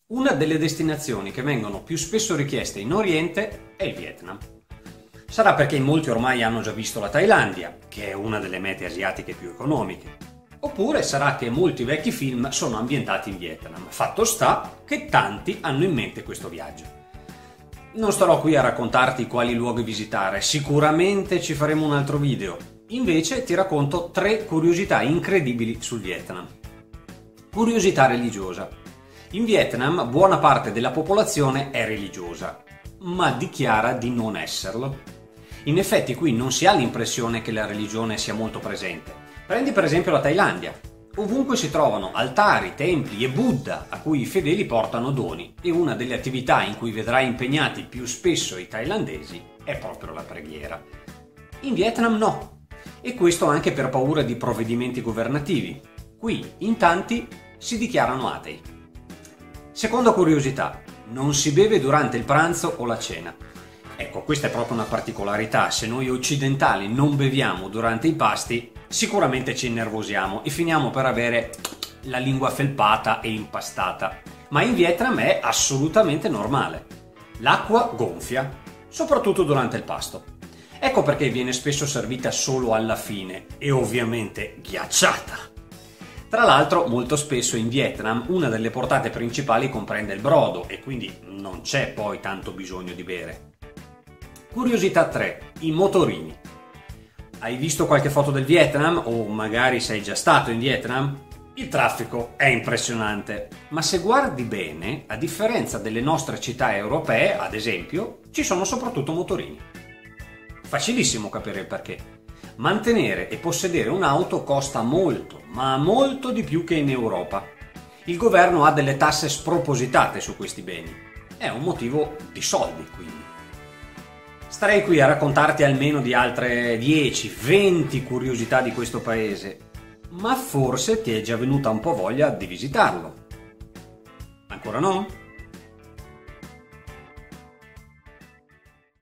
Una delle destinazioni che vengono più spesso richieste in Oriente è il Vietnam. Sarà perché in molti ormai hanno già visto la Thailandia, che è una delle mete asiatiche più economiche. Oppure sarà che molti vecchi film sono ambientati in Vietnam. Fatto sta che tanti hanno in mente questo viaggio. Non starò qui a raccontarti quali luoghi visitare, sicuramente ci faremo un altro video. Invece ti racconto 3 curiosità incredibili sul Vietnam. Curiosità religiosa. In Vietnam buona parte della popolazione è religiosa, ma dichiara di non esserlo. In effetti qui non si ha l'impressione che la religione sia molto presente. Prendi per esempio la Thailandia. Ovunque si trovano altari, templi e Buddha a cui i fedeli portano doni, e una delle attività in cui vedrai impegnati più spesso i thailandesi è proprio la preghiera. In Vietnam no, e questo anche per paura di provvedimenti governativi. Qui in tanti si dichiarano atei. Seconda curiosità, non si beve durante il pranzo o la cena. Ecco, questa è proprio una particolarità. Se noi occidentali non beviamo durante i pasti, sicuramente ci innervosiamo e finiamo per avere la lingua felpata e impastata. Ma in Vietnam è assolutamente normale. L'acqua gonfia, soprattutto durante il pasto. Ecco perché viene spesso servita solo alla fine e ovviamente ghiacciata. Tra l'altro, molto spesso in Vietnam una delle portate principali comprende il brodo e quindi non c'è poi tanto bisogno di bere. Curiosità 3. I motorini. Hai visto qualche foto del Vietnam o magari sei già stato in Vietnam? Il traffico è impressionante, ma se guardi bene, a differenza delle nostre città europee, ad esempio, ci sono soprattutto motorini. Facilissimo capire il perché. Mantenere e possedere un'auto costa molto, ma molto di più che in Europa. Il governo ha delle tasse spropositate su questi beni. È un motivo di soldi, quindi. Starei qui a raccontarti almeno di altre 10-20 curiosità di questo paese, ma forse ti è già venuta un po' voglia di visitarlo. Ancora no?